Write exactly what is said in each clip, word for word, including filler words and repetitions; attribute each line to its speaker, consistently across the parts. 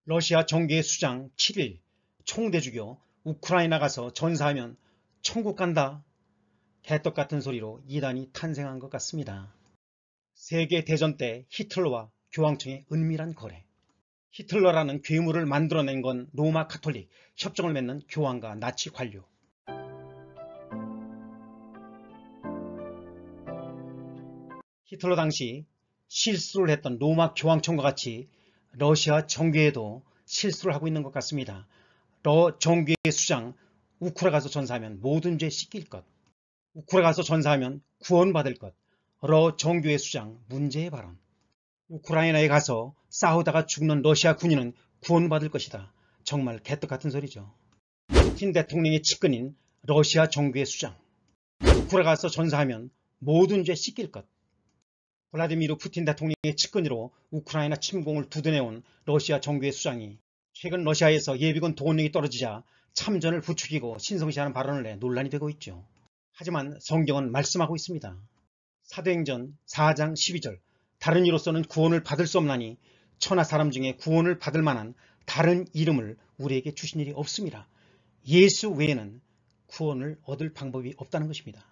Speaker 1: 러시아 정계의 수장 칠 일 총대 죽여 우크라이나 가서 전사하면 천국 간다. 개떡같은 소리로 이단이 탄생한 것 같습니다. 세계대전 때 히틀러와 교황청의 은밀한 거래. 히틀러라는 괴물을 만들어낸 건 로마 가톨릭, 협정을 맺는 교황과 나치 관료. 히틀러 당시 실수를 했던 로마 교황청과 같이 러시아 정계에도 실수를 하고 있는 것 같습니다. 러 정계의 수장 우크라 가서 전사하면 모든 죄 씻길 것. 우크라 가서 전사하면 구원받을 것. 러 정교의 수장 문제의 발언. 우크라이나에 가서 싸우다가 죽는 러시아 군인은 구원받을 것이다. 정말 개떡같은 소리죠. 푸틴 대통령의 측근인 러시아 정교의 수장. 우크라 가서 전사하면 모든 죄 씻길 것. 블라디미르 푸틴 대통령의 측근으로 우크라이나 침공을 두드내온 러시아 정교의 수장이 최근 러시아에서 예비군 동원력이 떨어지자 참전을 부추기고 신성시하는 발언을 내 논란이 되고 있죠. 하지만 성경은 말씀하고 있습니다. 사도행전 사 장 십이 절 다른 이로서는 구원을 받을 수 없나니 천하 사람 중에 구원을 받을 만한 다른 이름을 우리에게 주신 일이 없습니다. 예수 외에는 구원을 얻을 방법이 없다는 것입니다.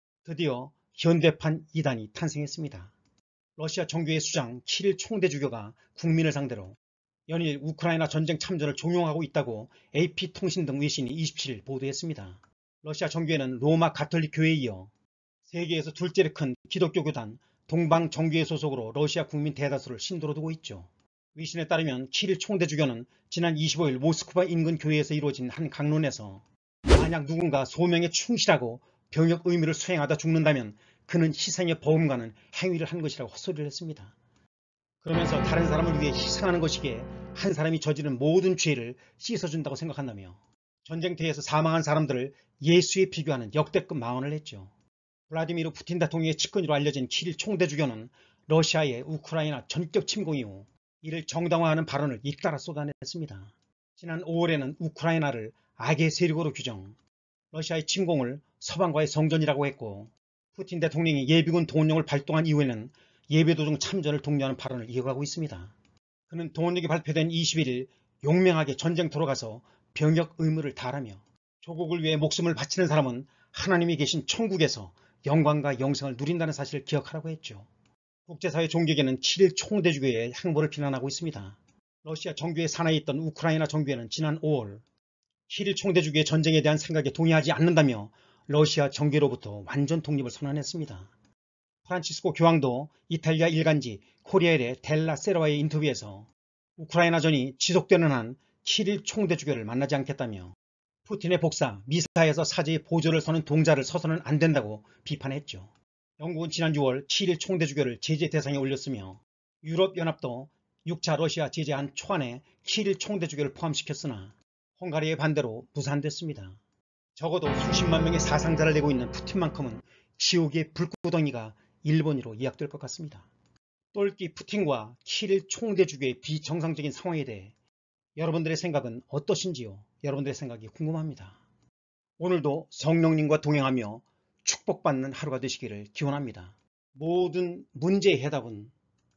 Speaker 1: 드디어 현대판 이단이 탄생했습니다. 러시아 정교의 수장 칠 일 총대 주교가 국민을 상대로 연일 우크라이나 전쟁 참전을 종용하고 있다고 에이피통신 등 외신이 이십칠 일 보도했습니다. 러시아 정교회는 로마 가톨릭 교회에 이어 세계에서 둘째로 큰 기독교 교단 동방정교회 소속으로 러시아 국민 대다수를 신도로 두고 있죠. 외신에 따르면 칠 일 총대 주교는 지난 이십오 일 모스크바 인근 교회에서 이루어진 한 강론에서 만약 누군가 소명에 충실하고 병역 의무를 수행하다 죽는다면 그는 희생의 버금가는 행위를 한 것이라고 헛소리를 했습니다. 그러면서 다른 사람을 위해 희생하는 것이기에 한 사람이 저지른 모든 죄를 씻어준다고 생각한다며 전쟁터에서 사망한 사람들을 예수에 비교하는 역대급 망언을 했죠. 블라디미르 푸틴 대통령의 측근으로 알려진 칠 일 총대 주교는 러시아의 우크라이나 전격 침공 이후 이를 정당화하는 발언을 잇따라 쏟아냈습니다. 지난 오월에는 우크라이나를 악의 세력으로 규정, 러시아의 침공을 서방과의 성전이라고 했고 푸틴 대통령이 예비군 동원령을 발동한 이후에는 예배 도중 참전을 독려하는 발언을 이어가고 있습니다. 그는 동원령이 발표된 이십일 일 용맹하게 전쟁터로 가서 병역 의무를 다하라며 조국을 위해 목숨을 바치는 사람은 하나님이 계신 천국에서 영광과 영생을 누린다는 사실을 기억하라고 했죠. 국제사회 종교계는 칠 일 총대 주교의 행보를 비난하고 있습니다. 러시아 정교회 산하에 있던 우크라이나 정교회는 지난 오월 칠 일 총대 주교의 전쟁에 대한 생각에 동의하지 않는다며 러시아 정교회로부터 완전 독립을 선언했습니다. 프란치스코 교황도 이탈리아 일간지 코리엘의 델라 세라와의 인터뷰에서 우크라이나전이 지속되는 한 칠 일 총대 주교를 만나지 않겠다며 푸틴의 복사 미사에서 사제의 보조를 서는 동자를 서서는 안 된다고 비판했죠. 영국은 지난 유월 칠 일 총대 주교를 제재 대상에 올렸으며 유럽연합도 육 차 러시아 제재안 초안에 칠 일 총대 주교를 포함시켰으나 헝가리의 반대로 무산됐습니다. 적어도 수십만 명의 사상자를 내고 있는 푸틴만큼은 지옥의 불구덩이가 일본으로 예약될 것 같습니다. 똘끼 푸틴과 칠 일 총대 주교의 비정상적인 상황에 대해 여러분들의 생각은 어떠신지요? 여러분들의 생각이 궁금합니다. 오늘도 성령님과 동행하며 축복받는 하루가 되시기를 기원합니다. 모든 문제의 해답은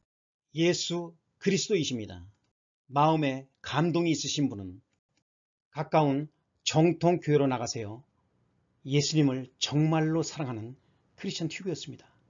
Speaker 1: 예수 그리스도이십니다. 마음에 감동이 있으신 분은 가까운 정통교회로 나가세요. 예수님을 정말로 사랑하는 크리스천 튜브였습니다.